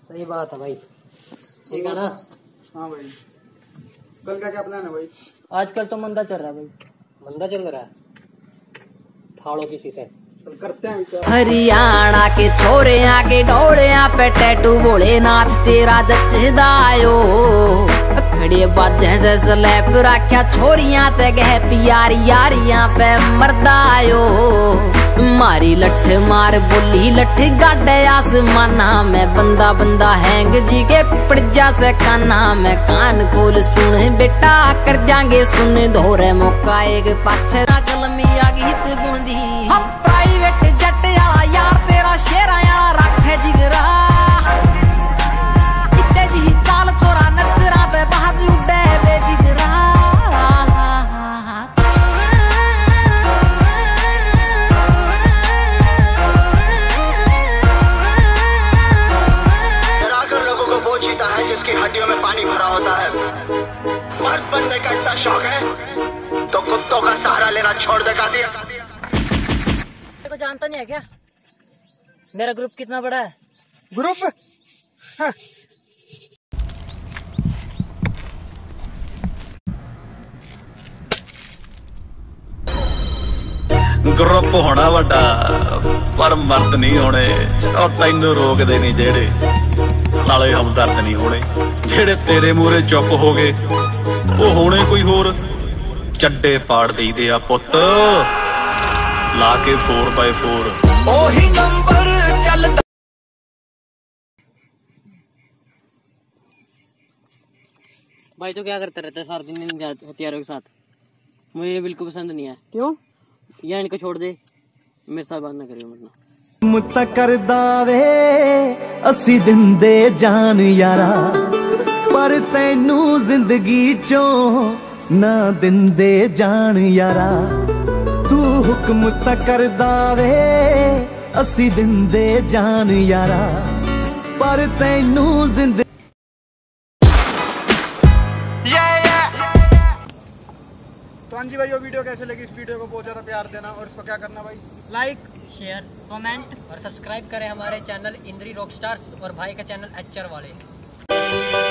सही बात है भाई। ठीक है ना? हाँ भाई। कल का क्या प्लान है भाई? आजकल तो मंदा चल रहा है भाई। मंदा चल रहा है, फाड़ो किसी से। करते हैं हरियाणा के छोरे आके डोड़िया पे टैटू भोलेनाथ तेरा जचदायो खड़े बाजे से स्लैप रखा छोरियां ते गह प्यारी यारियां पे मरदायो मारी लठ मार बोली लठ गाडे आसमाना में बंदा बंदा हैंग जी के पड़जा से काना में कान खोल सुन बेटा कर जाएंगे सुन धोरे मौका एक पाछे कलमी आ गीत बुंदी प्राइवेट जट आला यार तेरा शेरा यार रखे जिगरा चिट्टे जी चाल छोरा नचरा ते बाजू उड़े बेबिगरा जीता है जिसकी हड्डियों में पानी भरा होता है। मर्द बनने का इतना शौक है तो कुत्तों का सहारा लेना छोड़ देगा दिया। को जानता नहीं है क्या मेरा ग्रुप कितना बड़ा है? ग्रुप हाँ। ग्रुप होना वड्डा पर मर्द नहीं होने और तैनू रोकदे नहीं जेड़े साले हमदर्द नहीं होने जेड़े तेरे मूरे चुप हो गए वो होने कोई होर चड्डे पाड़ दईदे आ पुत्त ला के 4x4 ओही नंबर चलदा। भाई तो क्या करता रहता है सारा दिन हथियारों के साथ? मुझे ये बिल्कुल पसंद नहीं है। क्यों? या इनको छोड़ दे, मेरे साथ बात ना करियो मरना। मुत्ता करदा वे असी दिंदे जान यारा पर तैनू जिंदगी चों ना दिंदे जान यारा तू हुक्म ता करदा वे असी दिंदे जान यारा पर तैनू जिंदगी। तो हाँ जी भाई, वो वीडियो कैसे लगी? इस वीडियो को बहुत ज़्यादा प्यार देना और इसको क्या करना भाई? लाइक, शेयर, कमेंट और सब्सक्राइब करें हमारे चैनल इंद्री रॉकस्टार्स और भाई का चैनल एचआर वाले।